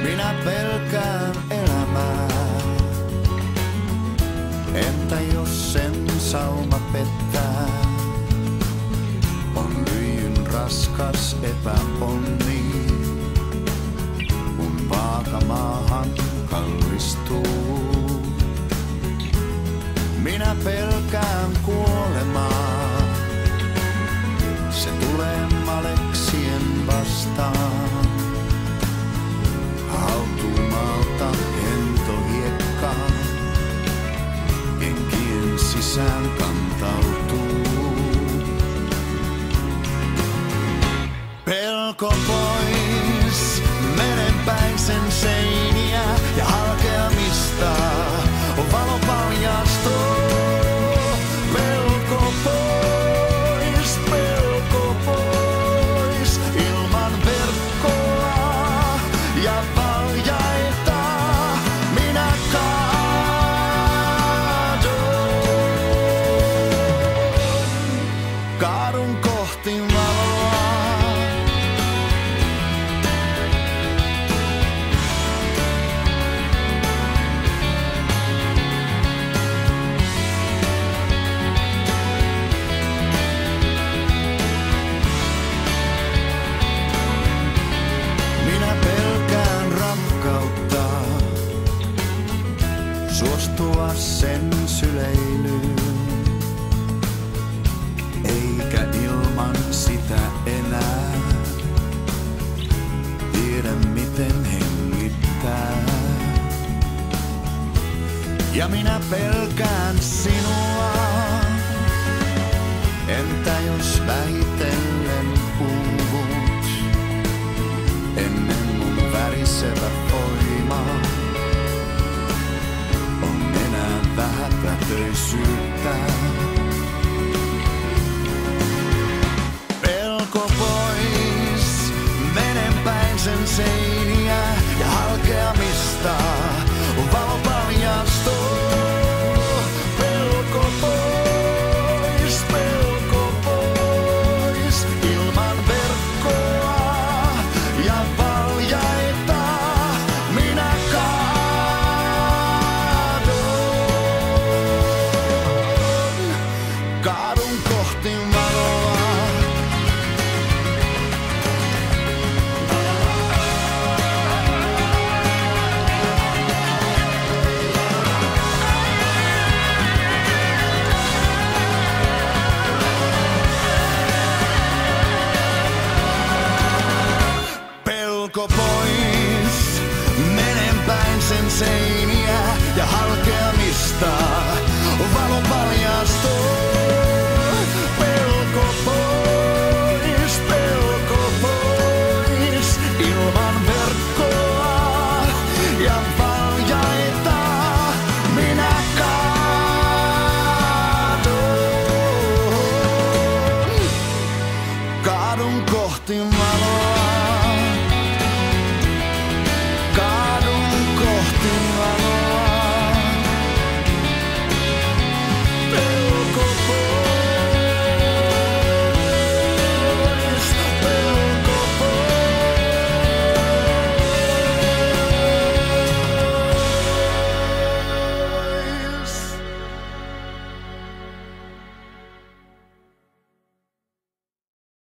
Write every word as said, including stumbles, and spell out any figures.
Minä pelkään elämää. Entä jos sen sauma pettää? On lyijyn raskas epäonni, kun vaaka maahan kallistuu. Minä pelkään kuolemaa, se tulee maleksien vastaan. Hautuumalta hentohiekka kenkien sisään kantautuu. Pelko pois, menen päin sen seiniä ja halkeamista valo paljastuu. Pelko pois, pelko pois, ilman verkkoa ja valjaita minä kaadun. Kaadun kohti valoa. Suostua sen syleilyyn, eikä ilman sitä enää tiedä miten hengittää. Ja minä pelkään sinua, entä jos vähitellen puhut ennen mun värisevä voima? Vähäpätöisyyttä. Pelko pois, menen päin sen seiniä ja halkeamista valo paljastuu. Pelko pois, pelko pois, ilman verkkoa ja valjaita minä kaadun. Kaadun kohti valoa. Pelko pois, menen päin sen seiniä ja halkeamista valo paljastuu. Pelko pois, pelko pois, ilman verkkoa ja valjaita minä kaadun. Kaadun kohti valoa.